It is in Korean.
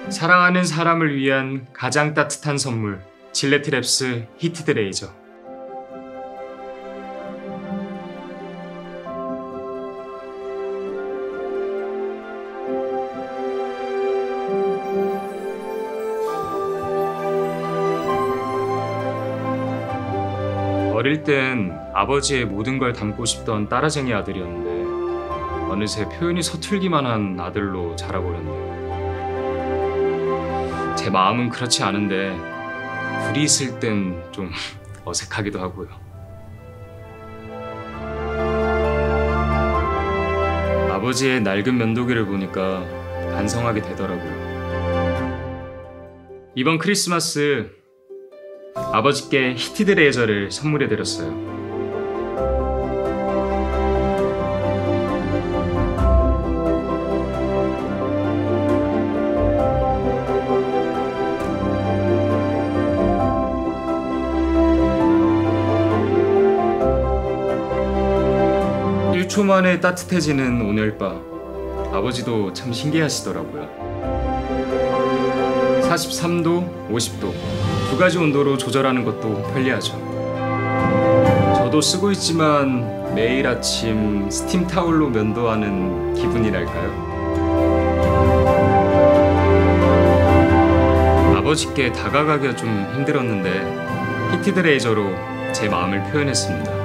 사랑하는 사람을 위한 가장 따뜻한 선물, 질레트 랩스 히티드 레이저. 어릴 땐 아버지의 모든 걸 담고 싶던 따라쟁이 아들이었는데 어느새 표현이 서툴기만 한 아들로 자라버렸네요. 제 마음은 그렇지 않은데 둘이 있을 땐 좀 어색하기도 하고요. 아버지의 낡은 면도기를 보니까 반성하게 되더라고요. 이번 크리스마스 아버지께 히티드 레이저를 선물해드렸어요. 1초 만에 따뜻해지는 온열바. 아버지도 참 신기하시더라고요. 43도, 50도 두 가지 온도로 조절하는 것도 편리하죠. 저도 쓰고 있지만 매일 아침 스팀 타올로 면도하는 기분이랄까요? 아버지께 다가가기가 좀 힘들었는데 히티드 레이저로 제 마음을 표현했습니다.